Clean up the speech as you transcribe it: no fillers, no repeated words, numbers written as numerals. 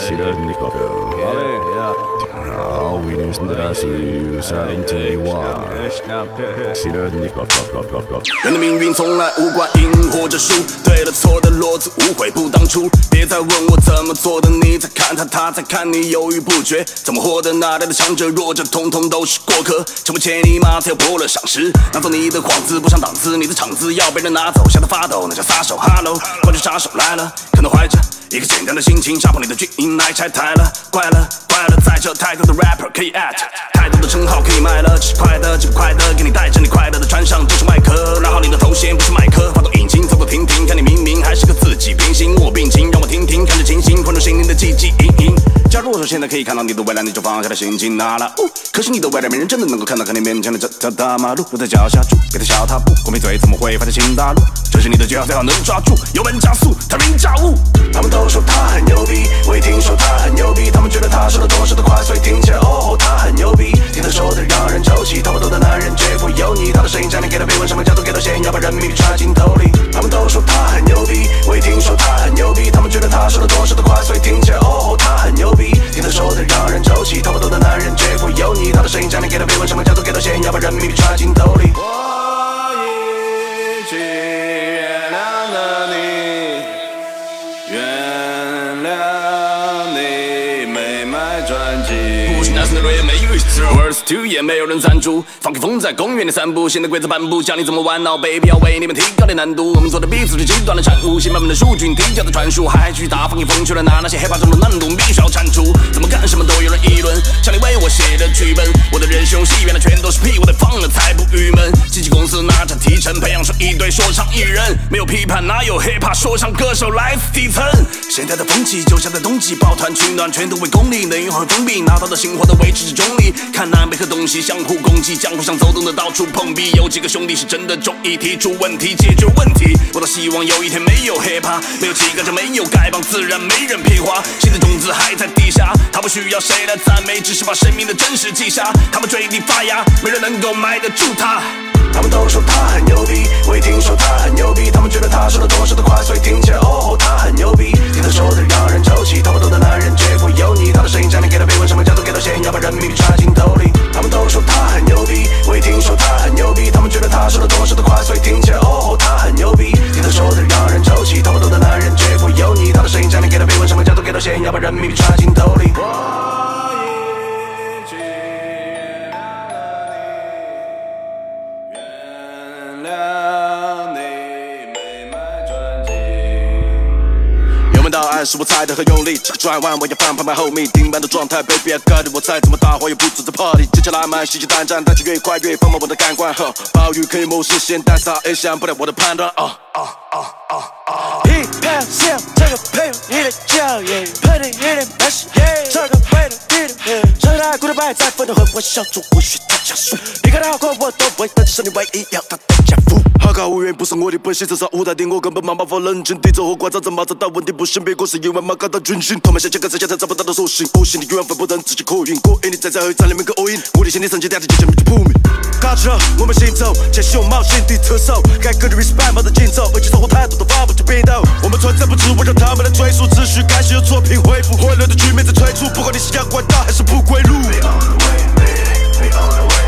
Silöni koko. Auvinista syy sain teivaan. Silöni koko. 人的命运从来无关赢或者输，对了错的落子无悔不当初。别再问我怎么做的，你在看他，他在看你，犹豫不决。怎么活的？哪来的强者弱者，统统都是过客。成为千里马才有破了赏识，拿走你的幌子，不上档次，你的场子要被人拿走，吓得发抖，那叫撒手。Hello， 关键杀手来了，可能怀着一个简单的心情，杀破你的军营，来拆台了，怪了。 在这太多的 rapper 可以 at， 太多的称号可以卖了，这是快的，这不快的，给你带着你快乐的穿上这是麦克，然后你的头衔不是麦克，发动引擎走走停停，看你明明还是个自己平行，我病情让我听听，看着清醒，混入心灵的寂寂隐隐。假如我说现在可以看到你的未来，你就放下了心情拿了。可是你的未来没人真的能够看到，看你面前的这条大马路，我在脚下住，别再小踏步，我没嘴怎么会发现新大陆？这是你的计划最好能抓住，油门加速，他人驾雾。他们都说他很牛逼，我也听说他很牛逼，他们觉得他说的多说的快，所以听起来哦他很牛逼，听他说的让人抽泣，头发多的男人绝不油腻，他的声音将你给他绯闻，什么角度给到线，要把人民币揣进头里。他们都说他很牛逼，我也听说他很牛逼，他们觉得他说的多说的快，所以听起来哦他很牛逼，听他说的让人抽泣，头发多的男人绝不油腻，他的声音将你给他绯闻，什么角度给到线，要把人民币揣进头里。我已经原谅了你，原谅你没买专辑。不是男生的 rap 也没预测 ，Verse 2也没有人赞助。放个风在公园里散步，新的规则颁布，教你怎么玩闹 ，baby 要为你们提高点难度。我们做的 beat 是极端的产物，新版本的数据你低调的传输，还继续大放异风，去了拿那些 hiphop 中的难度必须要铲除。怎么干什么都有人议论，像你为我写的剧本，我的人生戏原来全都是屁，我得放了才不郁闷。经纪公司拿着提成，培养出一堆说唱艺人，没有批判哪有 hiphop 说唱歌手来自底层。现在的风气就像在冬季抱团取暖，全都为功利，能源会封闭，拿到的新货都维持着中立。看南北和东西相互攻击，江湖上走动的到处碰壁，有几个兄弟是真的中意提出问题，解决问题。我倒希望有一天没有 hiphop， 没有几个就没有丐帮，自然没人屁话。新的种子还在地下，他不需要谁来赞美，只是把生命的真实记下。他们嘴里发芽，没人能够埋得住他。他们都说他很牛逼，我也听说他很牛逼，他们觉得他说的多说的快，所以听起来哦他很牛逼，听他说的让人抽泣，头发多的男人绝不油腻，他的声音将你给他绯闻，什么角度给到线，要把人民币揣进头里。他们都说他很牛逼，我也听说他很牛逼，他们觉得他说的多说的快，所以听起来哦他很牛逼，听他说的让人抽泣，头发多的男人绝不油腻，他的声音将你给他绯闻，什么角度给到线，要把人民币揣进头里。到岸是我踩得很用力，这个转弯我要翻拍卖后面顶板的状态 ，baby I got it， 我再怎么大话也不准在 party。接下来满信息单战，带着越快越放慢我的感官，暴雨可以谋实现，但啥也想不了我的判断。Hip hop sound， 这个配合你的教育 ，put it in the machine， 这个味道你的，这个古的白在奋斗和我小组，无需他加速。你看他好过我都不会，但是你唯一要他的家父。好高骛远不是我的本性，至少舞台顶我根本没办法冷静地走和观察，怎么找到问题不行，别过是因为没感到军心。他们想跟这些才找不到的手心，无形的缘分不等自己口音，过瘾你在最后一站里面个 all in， 我的心理层级带着极限面去扑灭。搞起了我们行走，前胸冒险的特首，该给的 respect 没得紧走，而且生活态度都发不出频道。我们存在不是为了他们来追溯，秩序感谢有作品恢复，混乱的局面在催促，不管你是要关岛还是不归路。We on the way, we on the way.